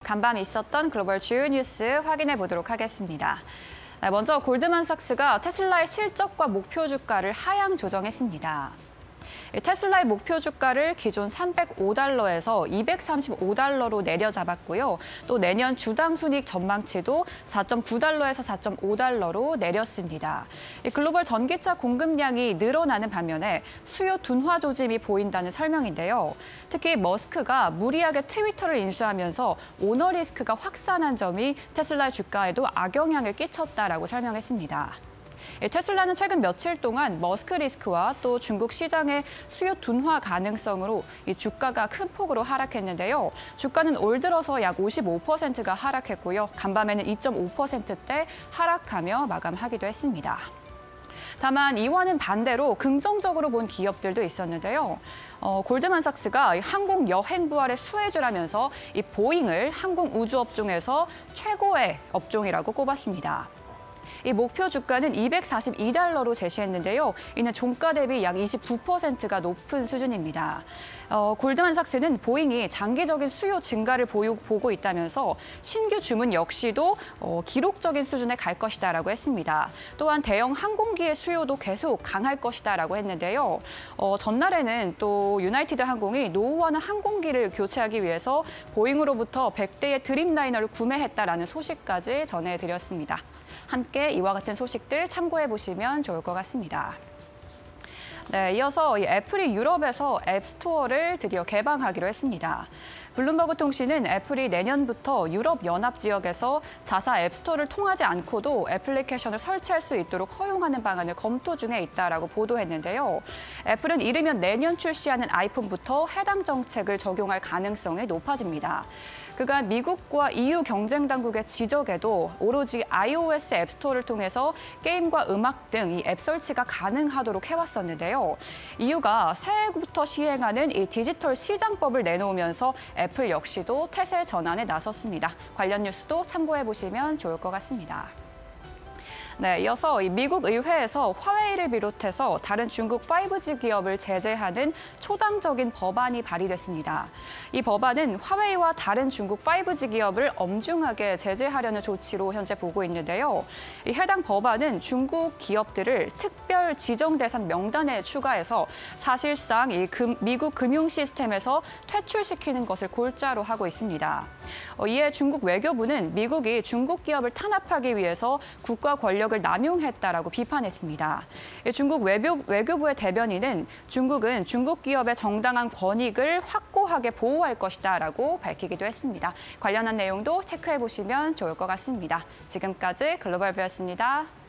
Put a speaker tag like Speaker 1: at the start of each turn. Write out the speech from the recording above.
Speaker 1: 간밤에 있었던 글로벌 주요 뉴스 확인해 보도록 하겠습니다. 먼저 골드만삭스가 테슬라의 실적과 목표 주가를 하향 조정했습니다. 테슬라의 목표 주가를 기존 $305에서 $235로 내려잡았고요. 또 내년 주당 순이익 전망치도 $4.9에서 $4.5로 내렸습니다. 글로벌 전기차 공급량이 늘어나는 반면에 수요 둔화 조짐이 보인다는 설명인데요. 특히 머스크가 무리하게 트위터를 인수하면서 오너 리스크가 확산한 점이 테슬라의 주가에도 악영향을 끼쳤다라고 설명했습니다. 테슬라는 최근 며칠 동안 머스크 리스크와 또 중국 시장의 수요 둔화 가능성으로 이 주가가 큰 폭으로 하락했는데요. 주가는 올 들어서 약 55%가 하락했고요. 간밤에는 2.5%대 하락하며 마감하기도 했습니다. 다만 이와는 반대로 긍정적으로 본 기업들도 있었는데요. 골드만삭스가 항공 여행 부활의 수혜주라면서 이 보잉을 항공 우주 업종에서 최고의 업종이라고 꼽았습니다. 이 목표 주가는 $242로 제시했는데요. 이는 종가 대비 약 29%가 높은 수준입니다. 골드만삭스는 보잉이 장기적인 수요 증가를 보고 있다면서 신규 주문 역시도 기록적인 수준에 갈 것이다라고 했습니다. 또한 대형 항공기의 수요도 계속 강할 것이다라고 했는데요. 전날에는 또 유나이티드 항공이 노후화는 항공기를 교체하기 위해서 보잉으로부터 100대의 드림라이너를 구매했다라는 소식까지 전해드렸습니다. 함께 이와 같은 소식들 참고해 보시면 좋을 것 같습니다. 네, 이어서 애플이 유럽에서 앱스토어를 드디어 개방하기로 했습니다. 블룸버그 통신은 애플이 내년부터 유럽 연합 지역에서 자사 앱스토어를 통하지 않고도 애플리케이션을 설치할 수 있도록 허용하는 방안을 검토 중에 있다라고 보도했는데요. 애플은 이르면 내년 출시하는 아이폰부터 해당 정책을 적용할 가능성이 높아집니다. 그간 미국과 EU 경쟁 당국의 지적에도 오로지 iOS 앱스토어를 통해서 게임과 음악 등 이 앱 설치가 가능하도록 해왔었는데요. EU가 새해부터 시행하는 이 디지털 시장법을 내놓으면서 애플 역시도 태세 전환에 나섰습니다. 관련 뉴스도 참고해 보시면 좋을 것 같습니다. 네, 이어서 미국 의회에서 화웨이를 비롯해서 다른 중국 5G 기업을 제재하는 초당적인 법안이 발의됐습니다. 이 법안은 화웨이와 다른 중국 5G 기업을 엄중하게 제재하려는 조치로 현재 보고 있는데요. 이 해당 법안은 중국 기업들을 특별 지정 대상 명단에 추가해서 사실상 이 미국 금융 시스템에서 퇴출시키는 것을 골자로 하고 있습니다. 이에 중국 외교부는 미국이 중국 기업을 탄압하기 위해서 국가 권력을 남용했다라고 비판했습니다. 중국 외교부의 대변인은 중국은 중국 기업의 정당한 권익을 확고하게 보호할 것이다라고 밝히기도 했습니다. 관련한 내용도 체크해 보시면 좋을 것 같습니다. 지금까지 글로벌 뷰였습니다.